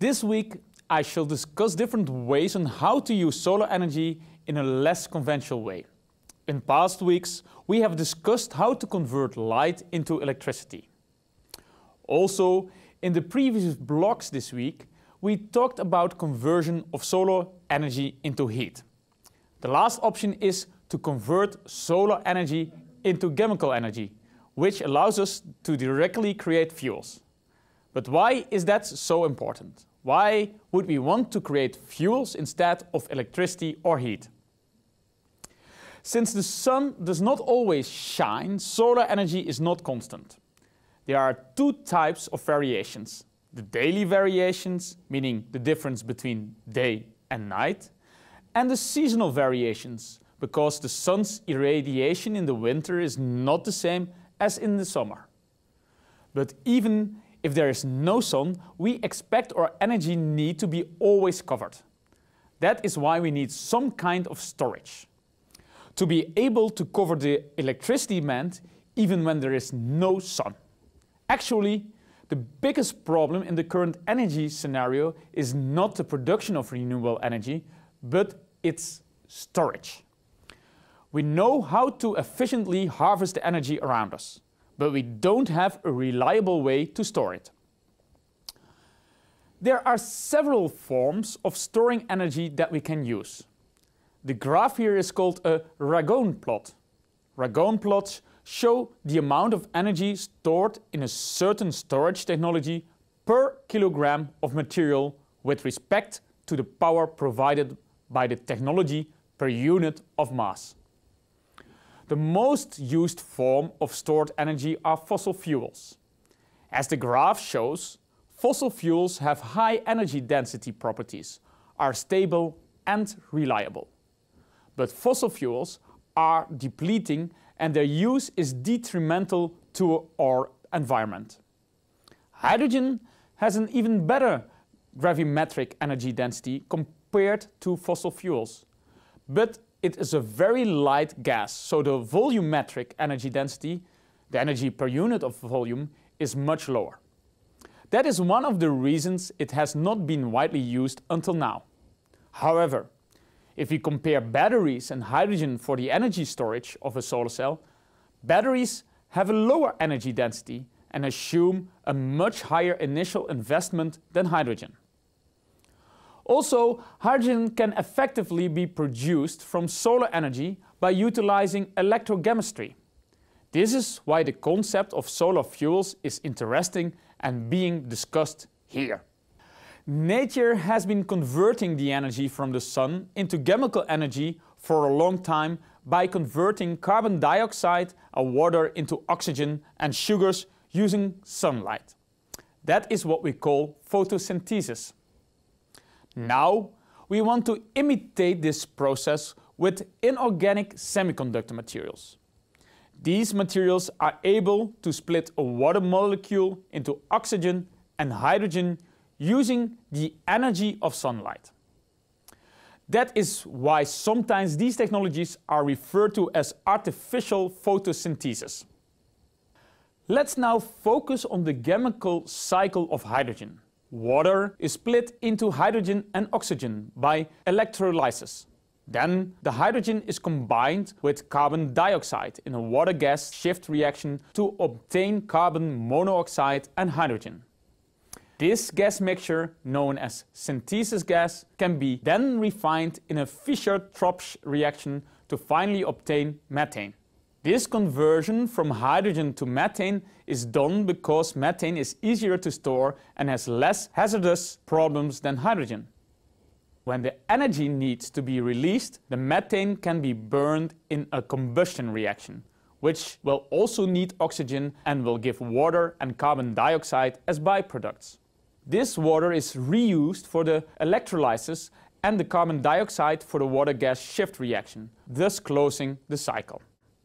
This week I shall discuss different ways on how to use solar energy in a less conventional way. In past weeks we have discussed how to convert light into electricity. Also, in the previous blocks this week we talked about conversion of solar energy into heat. The last option is to convert solar energy into chemical energy, which allows us to directly create fuels. But why is that so important? Why would we want to create fuels instead of electricity or heat? Since the sun does not always shine, solar energy is not constant. There are two types of variations. The daily variations, meaning the difference between day and night, and the seasonal variations, because the sun's irradiation in the winter is not the same as in the summer. But even if there is no sun, we expect our energy need to be always covered. That is why we need some kind of storage, to be able to cover the electricity demand even when there is no sun. Actually, the biggest problem in the current energy scenario is not the production of renewable energy, but its storage. We know how to efficiently harvest the energy around us, but we don't have a reliable way to store it. There are several forms of storing energy that we can use. The graph here is called a Ragon plot. Ragon plots show the amount of energy stored in a certain storage technology per kilogram of material with respect to the power provided by the technology per unit of mass. The most used form of stored energy are fossil fuels. As the graph shows, fossil fuels have high energy density properties, are stable and reliable. But fossil fuels are depleting and their use is detrimental to our environment. Hydrogen has an even better gravimetric energy density compared to fossil fuels. But it is a very light gas, so the volumetric energy density, the energy per unit of volume, is much lower. That is one of the reasons it has not been widely used until now. However, if we compare batteries and hydrogen for the energy storage of a solar cell, batteries have a lower energy density and assume a much higher initial investment than hydrogen. Also, hydrogen can effectively be produced from solar energy by utilizing electrochemistry. This is why the concept of solar fuels is interesting and being discussed here. Nature has been converting the energy from the sun into chemical energy for a long time by converting carbon dioxide and water into oxygen and sugars using sunlight. That is what we call photosynthesis. Now, we want to imitate this process with inorganic semiconductor materials. These materials are able to split a water molecule into oxygen and hydrogen using the energy of sunlight. That is why sometimes these technologies are referred to as artificial photosynthesis. Let's now focus on the chemical cycle of hydrogen. Water is split into hydrogen and oxygen by electrolysis. Then the hydrogen is combined with carbon dioxide in a water-gas shift reaction to obtain carbon monoxide and hydrogen. This gas mixture, known as synthesis gas, can be then refined in a Fischer-Tropsch reaction to finally obtain methane. This conversion from hydrogen to methane is done because methane is easier to store and has less hazardous problems than hydrogen. When the energy needs to be released, the methane can be burned in a combustion reaction, which will also need oxygen and will give water and carbon dioxide as byproducts. This water is reused for the electrolysis and the carbon dioxide for the water-gas shift reaction, thus closing the cycle.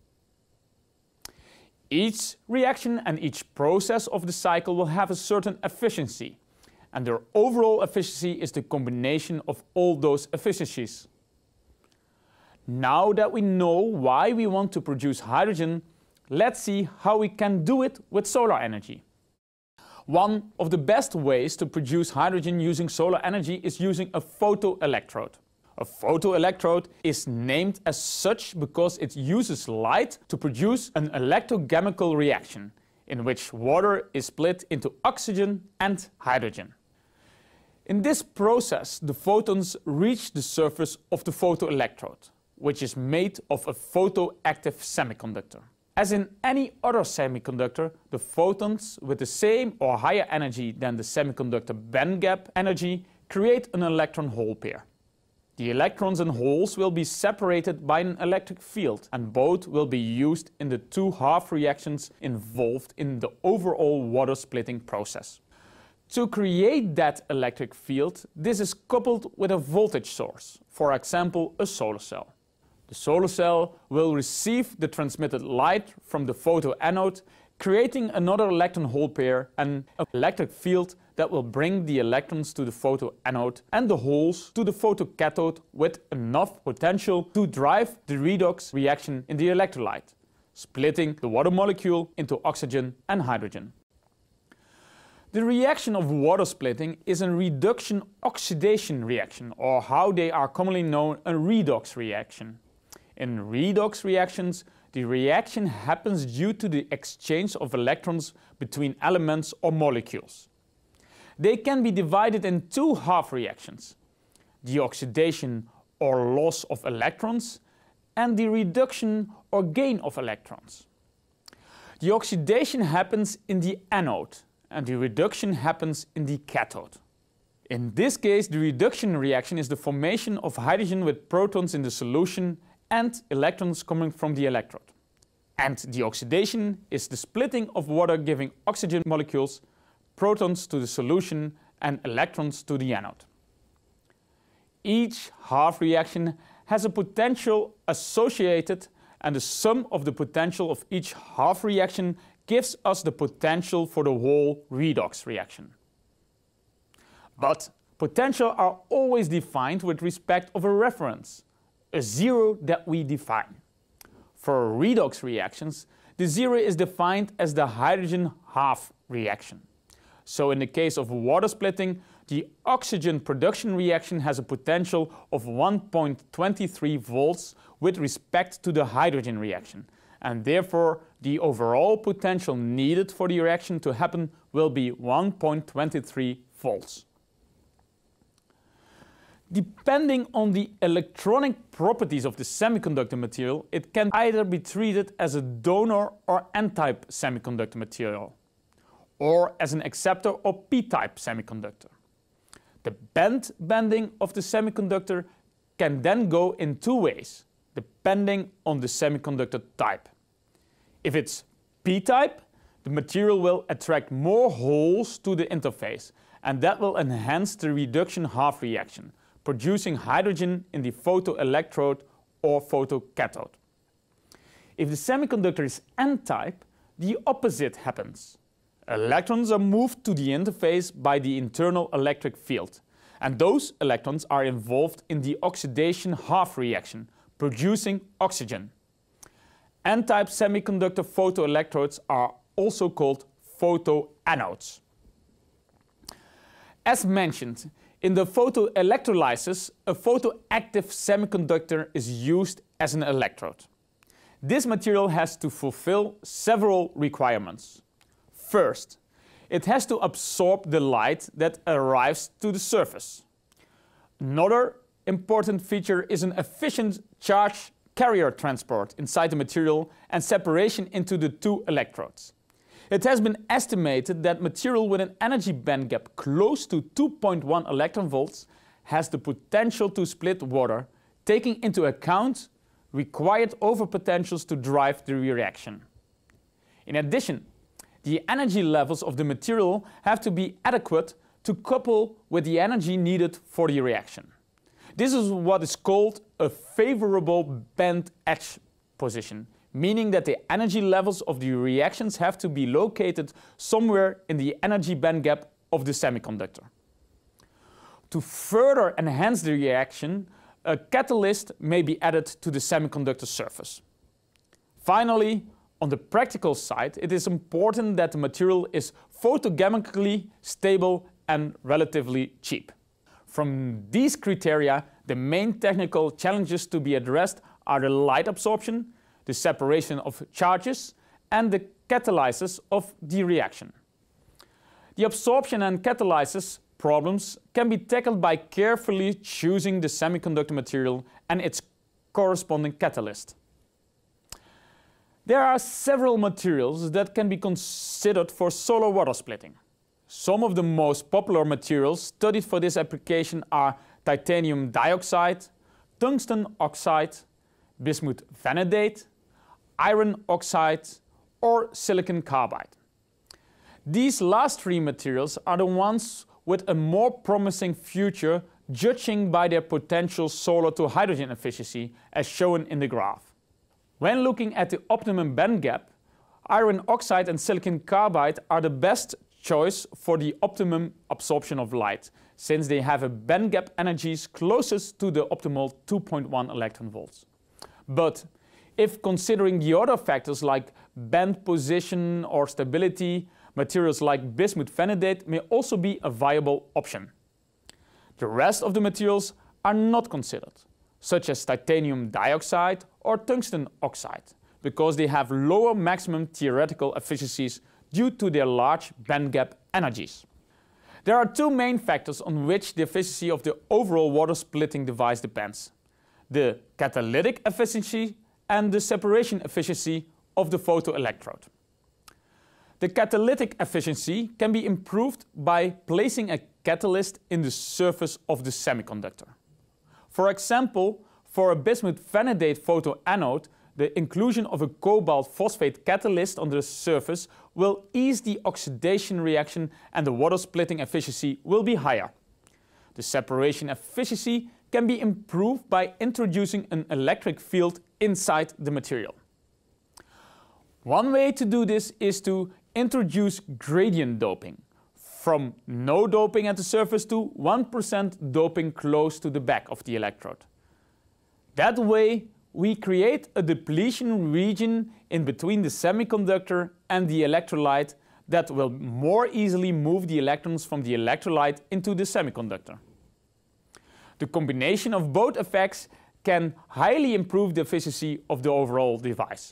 Each reaction and each process of the cycle will have a certain efficiency, and their overall efficiency is the combination of all those efficiencies. Now that we know why we want to produce hydrogen, let's see how we can do it with solar energy. One of the best ways to produce hydrogen using solar energy is using a photoelectrode. A photoelectrode is named as such because it uses light to produce an electrochemical reaction, in which water is split into oxygen and hydrogen. In this process, the photons reach the surface of the photoelectrode, which is made of a photoactive semiconductor. As in any other semiconductor, the photons with the same or higher energy than the semiconductor band gap energy create an electron-hole pair. The electrons and holes will be separated by an electric field, and both will be used in the two half reactions involved in the overall water splitting process. To create that electric field, this is coupled with a voltage source, for example a solar cell. The solar cell will receive the transmitted light from the photoanode, creating another electron-hole pair and an electric field that will bring the electrons to the photoanode and the holes to the photocathode with enough potential to drive the redox reaction in the electrolyte, splitting the water molecule into oxygen and hydrogen. The reaction of water splitting is a reduction-oxidation reaction, or how they are commonly known, a redox reaction. In redox reactions, the reaction happens due to the exchange of electrons between elements or molecules. They can be divided in two half reactions: the oxidation or loss of electrons and the reduction or gain of electrons. The oxidation happens in the anode and the reduction happens in the cathode. In this case, the reduction reaction is the formation of hydrogen with protons in the solution and electrons coming from the electrode. And the oxidation is the splitting of water, giving oxygen molecules, protons to the solution and electrons to the anode. Each half reaction has a potential associated, and the sum of the potential of each half reaction gives us the potential for the whole redox reaction. But potential are always defined with respect of a reference, a zero that we define. For redox reactions, the zero is defined as the hydrogen half reaction. So in the case of water splitting, the oxygen production reaction has a potential of 1.23 volts with respect to the hydrogen reaction, and therefore the overall potential needed for the reaction to happen will be 1.23 volts. Depending on the electronic properties of the semiconductor material, it can either be treated as a donor or N-type semiconductor material, or as an acceptor or P-type semiconductor. The bending of the semiconductor can then go in two ways, depending on the semiconductor type. If it's P-type, the material will attract more holes to the interface, and that will enhance the reduction half reaction, producing hydrogen in the photoelectrode or photocathode. If the semiconductor is N-type, the opposite happens. Electrons are moved to the interface by the internal electric field, and those electrons are involved in the oxidation half reaction, producing oxygen. N-type semiconductor photoelectrodes are also called photoanodes. As mentioned, in the photoelectrolysis, a photoactive semiconductor is used as an electrode. This material has to fulfill several requirements. First, it has to absorb the light that arrives to the surface. Another important feature is an efficient charge carrier transport inside the material and separation into the two electrodes. It has been estimated that material with an energy band gap close to 2.1 electron volts has the potential to split water, taking into account required overpotentials to drive the reaction. In addition, the energy levels of the material have to be adequate to couple with the energy needed for the reaction. This is what is called a favorable band edge position, meaning that the energy levels of the reactions have to be located somewhere in the energy band gap of the semiconductor. To further enhance the reaction, a catalyst may be added to the semiconductor surface. Finally, On the practical side, it is important that the material is photochemically stable and relatively cheap. From these criteria, the main technical challenges to be addressed are the light absorption, the separation of charges, and the catalysis of the reaction. The absorption and catalysis problems can be tackled by carefully choosing the semiconductor material and its corresponding catalyst. There are several materials that can be considered for solar water splitting. Some of the most popular materials studied for this application are titanium dioxide, tungsten oxide, bismuth vanadate, iron oxide, or silicon carbide. These last three materials are the ones with a more promising future, judging by their potential solar to hydrogen efficiency, as shown in the graph. When looking at the optimum band gap, iron oxide and silicon carbide are the best choice for the optimum absorption of light, since they have a band gap energies closest to the optimal 2.1 electron volts. But if considering the other factors like band position or stability, materials like bismuth vanadate may also be a viable option. The rest of the materials are not considered, such as titanium dioxide or tungsten oxide, because they have lower maximum theoretical efficiencies due to their large band gap energies. There are two main factors on which the efficiency of the overall water splitting device depends: the catalytic efficiency and the separation efficiency of the photoelectrode. The catalytic efficiency can be improved by placing a catalyst in the surface of the semiconductor. For example, for a bismuth vanadate photoanode, the inclusion of a cobalt phosphate catalyst on the surface will ease the oxidation reaction and the water splitting efficiency will be higher. The separation efficiency can be improved by introducing an electric field inside the material. One way to do this is to introduce gradient doping, from no doping at the surface to 1% doping close to the back of the electrode. That way, we create a depletion region in between the semiconductor and the electrolyte that will more easily move the electrons from the electrolyte into the semiconductor. The combination of both effects can highly improve the efficiency of the overall device.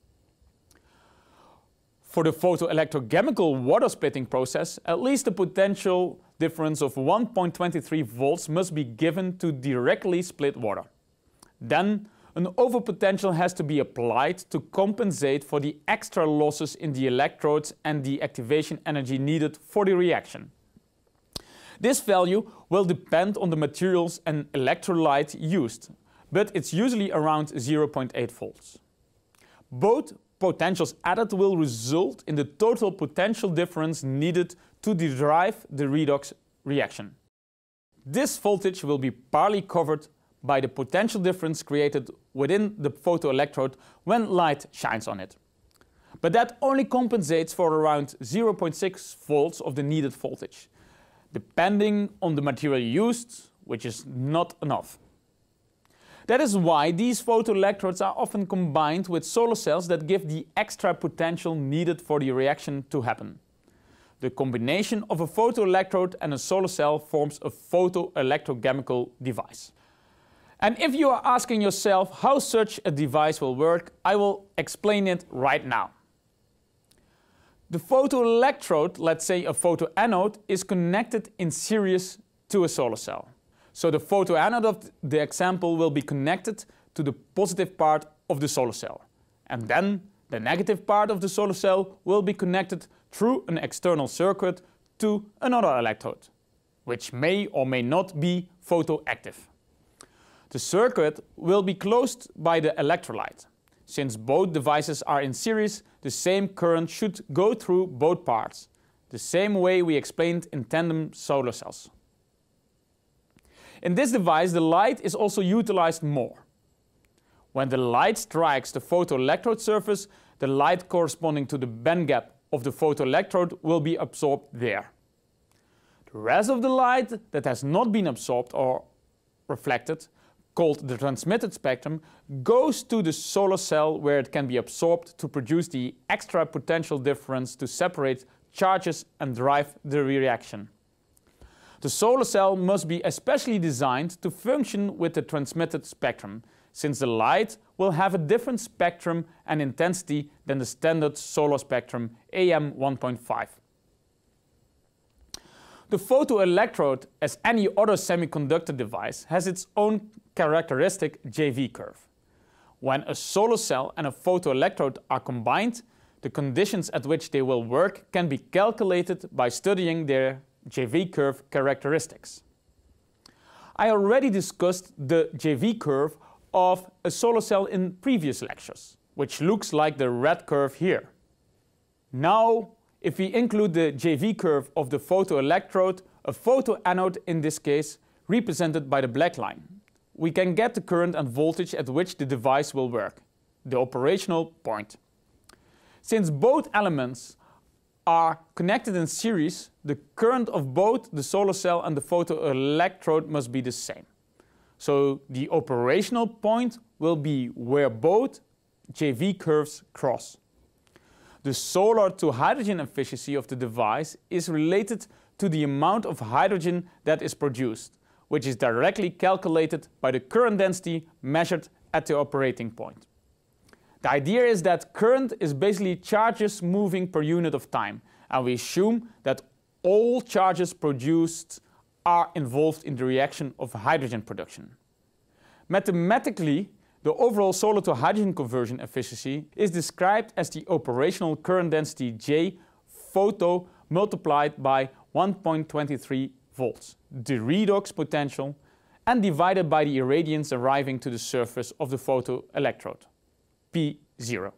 For the photoelectrochemical water splitting process, at least a potential difference of 1.23 volts must be given to directly split water. Then, an overpotential has to be applied to compensate for the extra losses in the electrodes and the activation energy needed for the reaction. This value will depend on the materials and electrolyte used, but it's usually around 0.8 volts. Both potentials added will result in the total potential difference needed to drive the redox reaction. This voltage will be partly covered by the potential difference created within the photoelectrode when light shines on it. But that only compensates for around 0.6 volts of the needed voltage, depending on the material used, which is not enough. That is why these photoelectrodes are often combined with solar cells that give the extra potential needed for the reaction to happen. The combination of a photoelectrode and a solar cell forms a photoelectrochemical device. And if you are asking yourself how such a device will work, I will explain it right now. The photoelectrode, let's say a photoanode, is connected in series to a solar cell. So the photoanode of the example will be connected to the positive part of the solar cell. And then the negative part of the solar cell will be connected through an external circuit to another electrode, which may or may not be photoactive. The circuit will be closed by the electrolyte. Since both devices are in series, the same current should go through both parts, the same way we explained in tandem solar cells. In this device, the light is also utilized more. When the light strikes the photoelectrode surface, the light corresponding to the band gap of the photoelectrode will be absorbed there. The rest of the light that has not been absorbed or reflected called the transmitted spectrum, goes to the solar cell where it can be absorbed to produce the extra potential difference to separate charges and drive the reaction. The solar cell must be especially designed to function with the transmitted spectrum, since the light will have a different spectrum and intensity than the standard solar spectrum AM 1.5. The photoelectrode, as any other semiconductor device, has its own characteristic JV curve. When a solar cell and a photoelectrode are combined, the conditions at which they will work can be calculated by studying their JV curve characteristics. I already discussed the JV curve of a solar cell in previous lectures, which looks like the red curve here. Now, if we include the JV curve of the photoelectrode, a photoanode in this case, represented by the black line, we can get the current and voltage at which the device will work, the operational point. Since both elements are connected in series, the current of both the solar cell and the photoelectrode must be the same. So the operational point will be where both JV curves cross. The solar to hydrogen efficiency of the device is related to the amount of hydrogen that is produced, which is directly calculated by the current density measured at the operating point. The idea is that current is basically charges moving per unit of time, and we assume that all charges produced are involved in the reaction of hydrogen production. Mathematically, the overall solar to hydrogen conversion efficiency is described as the operational current density J photo multiplied by 1.23 volts, the redox potential, and divided by the irradiance arriving to the surface of the photoelectrode, P0.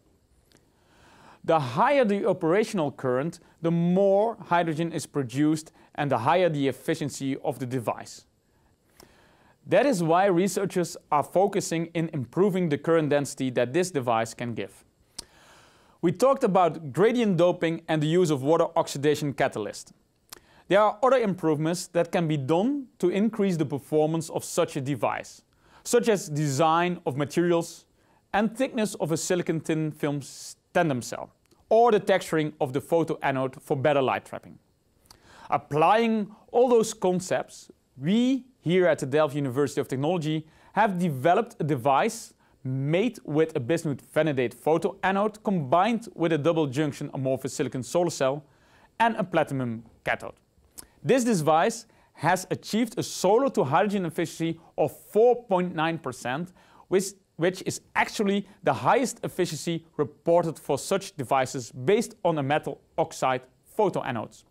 The higher the operational current, the more hydrogen is produced and the higher the efficiency of the device. That is why researchers are focusing in improving the current density that this device can give. We talked about gradient doping and the use of water oxidation catalyst. There are other improvements that can be done to increase the performance of such a device, such as design of materials and thickness of a silicon thin film tandem cell, or the texturing of the photoanode for better light trapping. Applying all those concepts, we here at the Delft University of Technology have developed a device made with a bismuth vanadate photoanode combined with a double junction amorphous silicon solar cell and a platinum cathode. This device has achieved a solar to hydrogen efficiency of 4.9%, which is actually the highest efficiency reported for such devices based on a metal oxide photoanodes.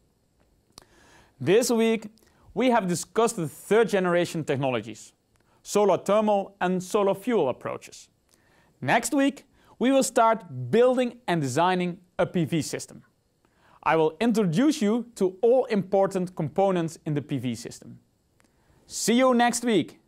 This week, we have discussed the third generation technologies, solar thermal and solar fuel approaches. Next week, we will start building and designing a PV system. I will introduce you to all important components in the PV system. See you next week!